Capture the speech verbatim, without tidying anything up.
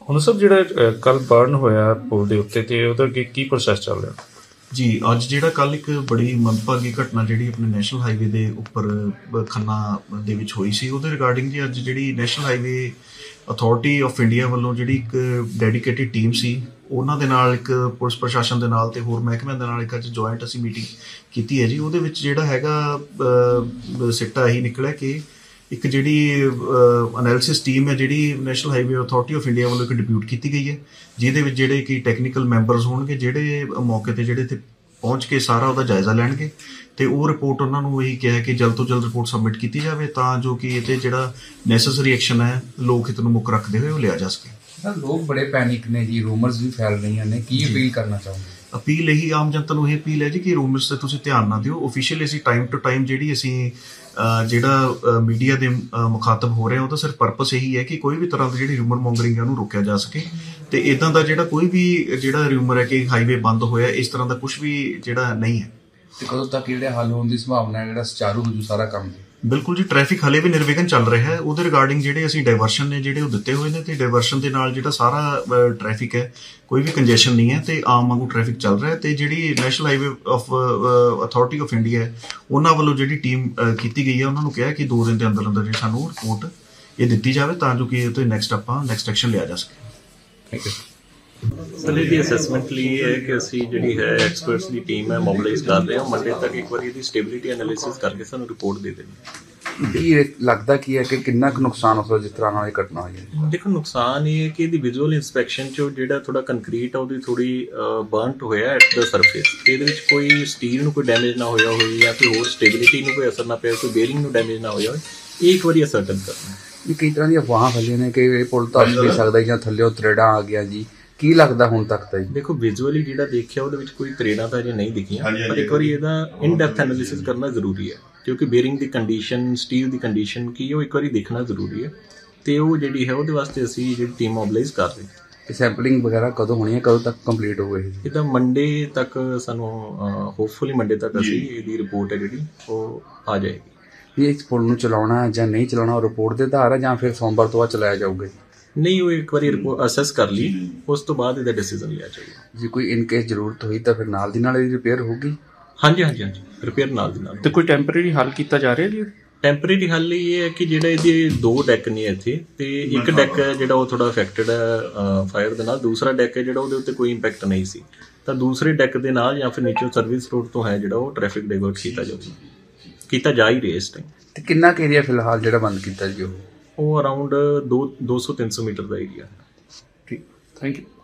ਹੁਣ ਸਭ ਜਿਹੜਾ ਕੱਲ ਬਰਨ ਹੋਇਆ ਪੁਲ ਦੇ ਉੱਤੇ ਤੇ ਉਹਦਾ ਕੀ ਕੀ ਪ੍ਰੋਸੈਸ ਚੱਲ ਰਿਹਾ ਜੀ? ਅੱਜ ਜਿਹੜਾ ਕੱਲ ਇੱਕ ਬੜੀ ਮੰਦਭਾਗੀ ਘਟਨਾ ਜਿਹੜੀ ਆਪਣੇ ਨੈਸ਼ਨਲ ਹਾਈਵੇ ਦੇ ਉੱਪਰ ਖੰਨਾ ਦੇ ਵਿੱਚ ਹੋਈ ਸੀ, ਉਹਦੇ ਰਿਗਾਰਡਿੰਗ ਜੀ ਅੱਜ ਜਿਹੜੀ national highway authority of India ਵੱਲੋਂ ਜਿਹੜੀ ਇੱਕ ਡੈਡੀਕੇਟਿਡ ਟੀਮ ਸੀ, ਉਹਨਾਂ ਦੇ ਨਾਲ ਇੱਕ ਪੁਲਿਸ ਪ੍ਰਸ਼ਾਸਨ ਦੇ ਨਾਲ ਤੇ ਹੋਰ ਮਹਿਕਮਿਆਂ ਦੇ ਨਾਲ ਇੱਕ ਅੱਜ ਜੁਆਇੰਟ ਅਸੀਂ ਮੀਟਿੰਗ ਕੀਤੀ ਹੈ ਜੀ। ਉਹਦੇ ਵਿੱਚ ਜਿਹੜਾ ਹੈਗਾ ਸਿੱਟਾ ਇਹੀ ਨਿਕਲਿਆ ਕਿ ਇੱਕ ਜਿਹੜੀ ਅਨੈਲਿਸਿਸ ਟੀਮ ਹੈ ਜਿਹੜੀ national highway authority of India ਵੱਲੋਂ ਇੱਕ ਡਿਪਿਊਟ ਕੀਤੀ ਗਈ ਹੈ, ਜਿਹਦੇ ਵਿੱਚ ਜਿਹੜੇ ਕਿ ਟੈਕਨੀਕਲ ਮੈਂਬਰਸ ਹੋਣਗੇ ਜਿਹੜੇ ਮੌਕੇ 'ਤੇ ਜਿਹੜੇ ਇੱਥੇ ਪਹੁੰਚ ਕੇ ਸਾਰਾ ਉਹਦਾ ਜਾਇਜ਼ਾ ਲੈਣਗੇ ਤੇ ਉਹ ਰਿਪੋਰਟ ਉਹਨਾਂ ਨੂੰ ਇਹੀ ਕਿਹਾ ਕਿ ਜਲਦ ਤੋਂ ਜਲਦ ਰਿਪੋਰਟ ਸਬਮਿਟ ਕੀਤੀ ਜਾਵੇ ਤਾਂ ਜੋ ਕਿ ਇਹ 'ਤੇ ਜਿਹੜਾ ਨੈਸੈਸਰੀ ਐਕਸ਼ਨ ਹੈ ਲੋਕ ਹਿੱਤ ਨੂੰ ਮੁੱਖ ਰੱਖਦੇ ਹੋਏ ਉਹ ਲਿਆ ਜਾ ਸਕੇ। ਲੋਕ ਬੜੇ ਪੈਨਿਕ ਨੇ ਜੀ, ਰੂਮਰਸ ਵੀ ਫੈਲ ਰਹੀਆਂ ਨੇ, ਕੀ ਅਪੀਲ ਕਰਨਾ ਚਾਹੁੰਦੇ? ਅਪੀਲ ਇਹੀ ਆਮ ਜਨਤਾ ਨੂੰ ਇਹ ਅਪੀਲ ਹੈ ਜੀ ਕਿ ਰੂਮਰਸ 'ਤੇ ਤੁਸੀਂ ਧਿਆਨ ਨਾ ਦਿਓ। ਓਫੀਸ਼ੀਅਲੀ ਅਸੀਂ ਟਾਈਮ ਟੂ ਟਾਈਮ ਜਿਹੜੀ ਅਸੀਂ ਜਿਹੜਾ ਮੀਡੀਆ ਦੇ ਮੁਖਾਤਬ ਹੋ ਰਹੇ ਹਾਂ ਉਹਦਾ ਸਿਰਫ ਪਰਪਸ ਇਹੀ ਹੈ ਕਿ ਕੋਈ ਵੀ ਤਰ੍ਹਾਂ ਦੀ ਜਿਹੜੀ ਰਿਊਮਰ ਮੌਂਗਰਿੰਗ ਹੈ ਉਹਨੂੰ ਰੋਕਿਆ ਜਾ ਸਕੇ ਤੇ ਇੱਦਾਂ ਦਾ ਜਿਹੜਾ ਕੋਈ ਵੀ ਜਿਹੜਾ ਰਿਊਮਰ ਹੈ ਕਿ ਹਾਈਵੇ ਬੰਦ ਹੋਇਆ, ਇਸ ਤਰ੍ਹਾਂ ਦਾ ਕੁਝ ਵੀ ਜਿਹੜਾ ਨਹੀਂ ਹੈ। ਤੇ ਕਦੋਂ ਤੱਕ ਜਿਹੜੇ ਹੱਲ ਹੋਣ ਦੀ ਸੰਭਾਵਨਾ ਹੈ, ਜਿਹੜਾ ਸੁਚਾਰੂ ਹੋ ਜੂ ਸਾਰਾ ਕੰਮ? ਬਿਲਕੁਲ ਜੀ, ਟ੍ਰੈਫਿਕ ਹਲੇ ਵੀ ਨਿਰਵਿਘਨ ਚੱਲ ਰਿਹਾ ਹੈ। ਉਹਦੇ ਰਿਗਾਰਡਿੰਗ ਜਿਹੜੇ ਅਸੀਂ ਡਾਇਵਰਸ਼ਨ ਨੇ ਜਿਹੜੇ ਉਹ ਦਿੱਤੇ ਹੋਏ ਨੇ ਤੇ ਡਾਇਵਰਸ਼ਨ ਦੇ ਨਾਲ ਜਿਹੜਾ ਸਾਰਾ ਟ੍ਰੈਫਿਕ ਹੈ ਕੋਈ ਵੀ ਕੰਜੈਸ਼ਨ ਨਹੀਂ ਹੈ ਤੇ ਆਮ ਵਾਂਗੂ ਟ੍ਰੈਫਿਕ ਚੱਲ ਰਿਹਾ। ਤੇ ਜਿਹੜੀ national highway of authority of India ਹੈ ਉਹਨਾਂ ਵੱਲੋਂ ਜਿਹੜੀ ਟੀਮ ਕੀਤੀ ਗਈ ਹੈ ਉਹਨਾਂ ਨੂੰ ਕਿਹਾ ਕਿ ਦੋ ਦਿਨ ਦੇ ਅੰਦਰ ਅੰਦਰ ਜਿਹੜੀ ਸਾਨੂੰ ਰਿਪੋਰਟ ਇਹ ਦਿੱਤੀ ਜਾਵੇ ਤਾਂ ਜੋ ਕਿ ਇਹ ਤੋਂ ਨੈਕਸਟ ਆਪਾਂ ਨੈਕਸਟ ਐਕਸ਼ਨ ਲਿਆ ਜਾ ਸਕੇ। Thank you sir. ਇਹਦੀ ਅਸੈਸਮੈਂਟ ਲਈ ਇਹ ਹੈ ਕਿ ਅਸੀਂ ਜਿਹੜੀ ਹੈ ਐਕਸਪਰਟਸ ਦੀ ਟੀਮ ਹੈ ਮੋਬਿਲਾਈਜ਼ ਕਰ ਰਹੇ ਹਾਂ। ਮੰਡੇ ਤੱਕ ਇੱਕ ਵਾਰੀ ਇਹਦੀ ਸਟੇਬਿਲਿਟੀ ਐਨਾਲਿਸਿਸ ਕਰਕੇ ਸਾਨੂੰ ਰਿਪੋਰਟ ਦੇ ਦੇਣੀ। ਕੀ ਲੱਗਦਾ ਕੀ ਹੈ ਕਿ ਕਿੰਨਾ ਕੁ ਨੁਕਸਾਨ ਹੋ ਸਕਦਾ ਜਿਸ ਤਰ੍ਹਾਂ ਨਾਲ ਇਹ ਘਟਨਾ ਹੋਈ ਹੈ? ਦੇਖੋ, ਨੁਕਸਾਨ ਇਹ ਹੈ ਕਿ ਇਹਦੀ ਵਿਜ਼ੂਅਲ ਇੰਸਪੈਕਸ਼ਨ 'ਚ ਜਿਹੜਾ ਥੋੜਾ ਕੰਕਰੀਟ ਆ ਉਹਦੀ ਥੋੜੀ ਬਰਨਟ ਹੋਇਆ ਐਟ ਦਾ ਸਰਫੇਸ ਤੇ ਇਹਦੇ ਵਿੱਚ ਕੋਈ ਸਟੀਲ ਨੂੰ ਕੋਈ ਡੈਮੇਜ ਨਾ ਹੋਇਆ ਹੋਵੇ ਜਾਂ ਕੋਈ ਹੋਰ ਸਟੇਬਿਲਿਟੀ ਨੂੰ ਕੋਈ ਅਸਰ ਨਾ ਪਿਆ, ਕੋਈ ਬੇਰਿੰਗ ਨੂੰ ਡੈਮੇਜ ਨਾ ਹੋਇਆ ਹੋਵੇ, ਇਹ ਇੱਕ ਵਾਰੀ ਅਸਰਟਨ ਕਰਨਾ। ਇਹ ਕਈ ਤਰ੍ਹਾਂ ਦੀਆਂ ਅਫਵਾਹਾਂ ਫੈਲੀਆਂ ਨੇ ਕਿ ਇਹ ਪੁਲ ਤਾਂ ਨਹੀਂ ਸਕਦਾ ਜਾਂ ਥੱਲੇ ਤਰੇੜਾਂ ਆ ਗਿਆ ਜੀ, ਕੀ ਲੱਗਦਾ ਹੁਣ ਤੱਕ ਤਾਂ? ਦੇਖੋ, ਵਿਜ਼ੂਅਲੀ ਜਿਹੜਾ ਦੇਖਿਆ ਉਹਦੇ ਵਿੱਚ ਕੋਈ ਤਰੇੜਾਂ ਤਾਂ ਅਜੇ ਨਹੀਂ ਦਿਖੀਆਂ, ਪਰ ਇੱਕ ਵਾਰੀ ਇਹਦਾ ਇਨ ਡੈਪਥ ਐਨਾਲਿਸਿਸ ਕਰਨਾ ਜ਼ਰੂਰੀ ਹੈ ਕਿਉਂਕਿ ਬੇਰਿੰਗ ਦੀ ਕੰਡੀਸ਼ਨ, ਸਟੀਲ ਦੀ ਕੰਡੀਸ਼ਨ ਕੀ ਉਹ ਇੱਕ ਵਾਰੀ ਦੇਖਣਾ ਜ਼ਰੂਰੀ ਹੈ ਤੇ ਉਹ ਜਿਹੜੀ ਹੈ ਉਹਦੇ ਵਾਸਤੇ ਅਸੀਂ ਜਿਹੜੀ ਟੀਮ ਮੋਬਿਲਾਈਜ਼ ਕਰ ਰਹੇ ਹਾਂ। ਇਹ ਸੈਂਪਲਿੰਗ ਵਗੈਰਾ ਕਦੋਂ ਹੋਣੀ ਹੈ, ਕਦੋਂ ਤੱਕ ਕੰਪਲੀਟ ਹੋਵੇਗੀ? ਇਹਦਾ ਮੰਡੇ ਤੱਕ ਸਾਨੂੰ ਹੋਪਫੁਲੀ ਮੰਡੇ ਤੱਕ ਅਸੀਂ ਇਹਦੀ ਰਿਪੋਰਟ ਹੈ ਜਿਹੜੀ ਉਹ ਆ ਜਾਏਗੀ। ਇਹ ਇਸ ਪੁਲ ਨੂੰ ਚਲਾਉਣਾ ਜਾਂ ਨਹੀਂ ਚਲਾਉਣਾ ਉਹ ਰਿਪੋਰਟ ਦੇ ਆਧਾਰ ਹੈ ਜਾਂ ਫਿਰ ਸੋਮਵਾਰ ਤੋਂ ਬਾਅਦ ਚਲਾਇਆ ਜਾਊਗਾ? ਨਹੀਂ, ਉਹ ਇੱਕ ਵਾਰੀ ਰਿਪੋਰਟ ਅਸੈਸ ਕਰ ਲਈ, ਉਸ ਤੋਂ ਬਾਅਦ ਇਹਦਾ ਡਿਸੀਜਨ ਲਿਆ ਜਾਊਗਾ। ਜੇ ਕੋਈ ਇਨ ਕੇਸ ਜ਼ਰੂਰਤ ਹੋਈ ਤਾਂ ਫਿਰ ਨਾਲ ਦੀ ਨਾਲ ਇਹਦੀ ਰਿਪੇਅਰ ਹੋਊਗੀ? ਹਾਂਜੀ ਹਾਂਜੀ ਹਾਂਜੀ, ਰਿਪੇਅਰ ਨਾਲ ਦੀ ਨਾਲ। ਤੇ ਕੋਈ ਟੈਂਪਰੇਰੀ ਹੱਲ ਕੀਤਾ ਜਾ ਰਿਹਾ ਜੀ? ਟੈਂਪਰੇਰੀ ਹੱਲ ਇਹ ਹੈ ਕਿ ਜਿਹੜਾ ਇਹਦੇ ਦੋ ਡੈਕ ਨੇ ਇੱਥੇ ਤੇ ਇੱਕ ਡੈਕ ਹੈ ਜਿਹੜਾ ਉਹ ਥੋੜਾ ਅਫੈਕਟਡ ਹੈ ਫਾਇਰ ਦੇ ਨਾਲ, ਦੂਸਰਾ ਡੈਕ ਹੈ ਜਿਹੜਾ ਉਹਦੇ ਉੱਤੇ ਕੋਈ ਇੰਪੈਕਟ ਨਹੀਂ ਸੀ ਤਾਂ ਦੂਸਰੇ ਡੈਕ ਦੇ ਨਾਲ ਜਾਂ ਫਿਰ ਨੀਚੋਂ ਸਰਵਿਸ ਰੋਡ ਤੋਂ ਹੈ ਜਿਹੜਾ ਉਹ ਟ੍ਰੈਫਿਕ ਡਾਇਵਰਟ ਕੀਤਾ ਜਾਊਗਾ, ਕੀਤਾ ਜਾ ਹੀ ਰਿਹਾ ਇਸ ਟਾਈਮ। ਤੇ ਕਿੰਨਾ ਕੁ ਏਰੀਆ ਫਿਲਹਾਲ ਜਿਹੜਾ ਬੰਦ ਕੀਤਾ ਜੀ? ਉਹ ਉਹ ਅਰਾਊਂਡ ਦੋ ਦੋ ਸੌ ਤਿੰਨ ਸੌ ਮੀਟਰ ਦਾ ਏਰੀਆ ਹੈ। ਠੀਕ, ਥੈਂਕ ਯੂ।